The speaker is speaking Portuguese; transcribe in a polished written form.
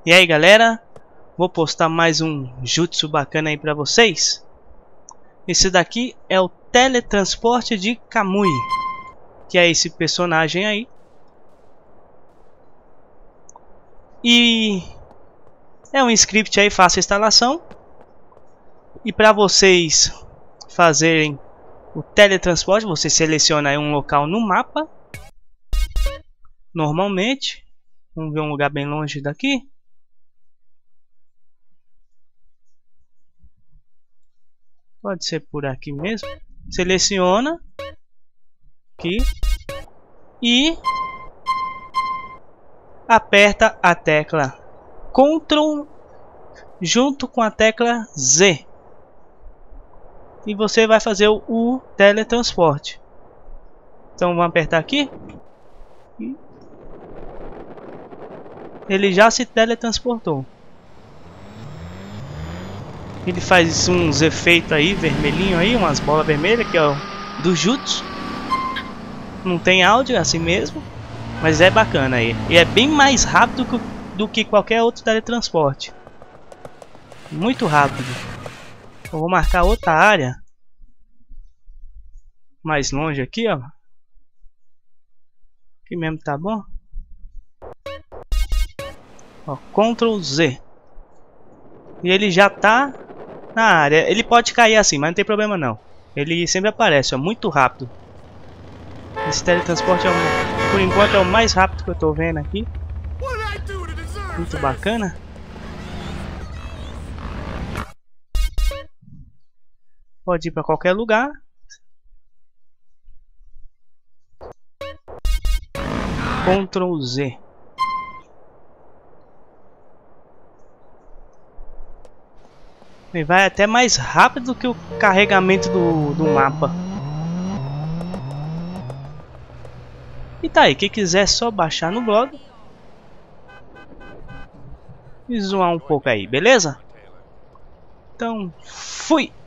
E aí galera, vou postar mais um jutsu bacana aí pra vocês. Esse daqui é o teletransporte de Kamui, que é esse personagem aí. E é um script aí, fácil instalação. E para vocês fazerem o teletransporte, você seleciona aí um local no mapa. Normalmente, vamos ver um lugar bem longe daqui. Pode ser por aqui mesmo. Seleciona aqui e aperta a tecla Ctrl junto com a tecla Z. E você vai fazer o teletransporte. Então vamos apertar aqui. Ele já se teletransportou. Ele faz uns efeitos aí, vermelhinho aí, umas bolas vermelhas, que é o do jutsu. Não tem áudio, é assim mesmo, mas é bacana aí. E é bem mais rápido do que qualquer outro teletransporte. Muito rápido. Eu vou marcar outra área mais longe aqui, ó. Aqui mesmo tá bom. Ó, Ctrl Z. E ele já tá na área. Ele pode cair assim, mas não tem problema não. Ele sempre aparece, ó, muito rápido. Esse teletransporte por enquanto é o mais rápido que eu tô vendo aqui. Muito bacana. Pode ir para qualquer lugar. Ctrl Z. E vai até mais rápido do que o carregamento do mapa. E tá aí, quem quiser é só baixar no blog e zoar um pouco aí, beleza? Então, fui!